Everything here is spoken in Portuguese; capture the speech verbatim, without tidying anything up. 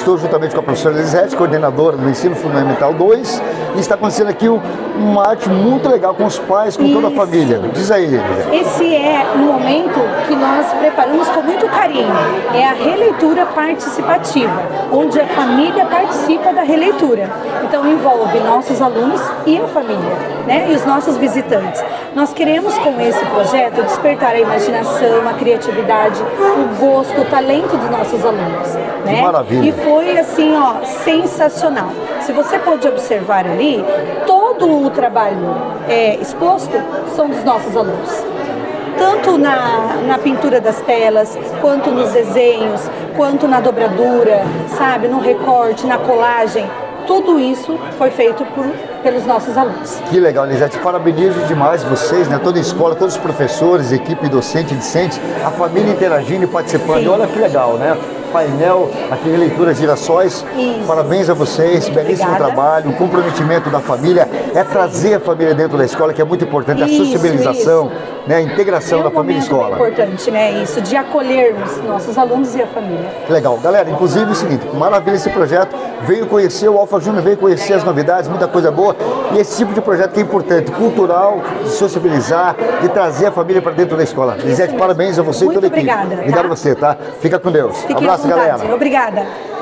estou juntamente com a professora Elisete, coordenadora do Ensino Fundamental dois, e está acontecendo aqui uma arte muito legal com os pais, com Isso. toda a família. Diz aí, Elisete. Esse é um momento que nós preparamos com muito carinho. É a releitura participativa, onde a família participa da releitura. Então envolve nossos alunos e a família, né? E os nossos visitantes. Nós queremos com esse projeto despertar a imaginação, a criatividade, o gosto, o talento dos nossos alunos, né? Que maravilha. E foi assim, ó, sensacional. Se você pode observar ali, todo o trabalho é, exposto são dos nossos alunos. Tanto na, na pintura das telas, quanto nos desenhos, quanto na dobradura, sabe, no recorte, na colagem. Tudo isso foi feito por, pelos nossos alunos. Que legal, Elisete. Parabenizo demais vocês, né? Toda a escola, todos os professores, equipe docente e discente, a família interagindo e participando. Sim. Olha que legal, né? Painel, aqui releitura Girassóis. Isso. Parabéns a vocês, belíssimo Obrigada. trabalho. O comprometimento da família é trazer a família dentro da escola, que é muito importante, a Isso, sociabilização, isso. né? A integração É um da família e momento escola. bem importante, né? Isso, de acolhermos nossos alunos e a família. Que legal. Galera, inclusive é o seguinte, maravilha esse projeto. Veio conhecer, o Alfa Júnior veio conhecer as novidades, muita coisa boa. E esse tipo de projeto que é importante, cultural, de sociabilizar, de trazer a família para dentro da escola. Elisete, parabéns a você Muito e toda a equipe. obrigada, tá? Obrigado a você, tá? Fica com Deus. Fiquem Abraço, à vontade. galera. Obrigada.